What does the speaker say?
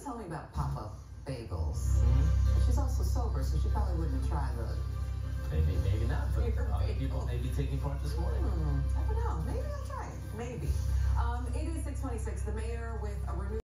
telling me about pop-up bagels. But she's also sober, so she probably wouldn't have tried the... Maybe not, but other people may be taking part this morning. I don't know. Maybe I'll try it. Maybe. It is 6:26. The mayor with a renewed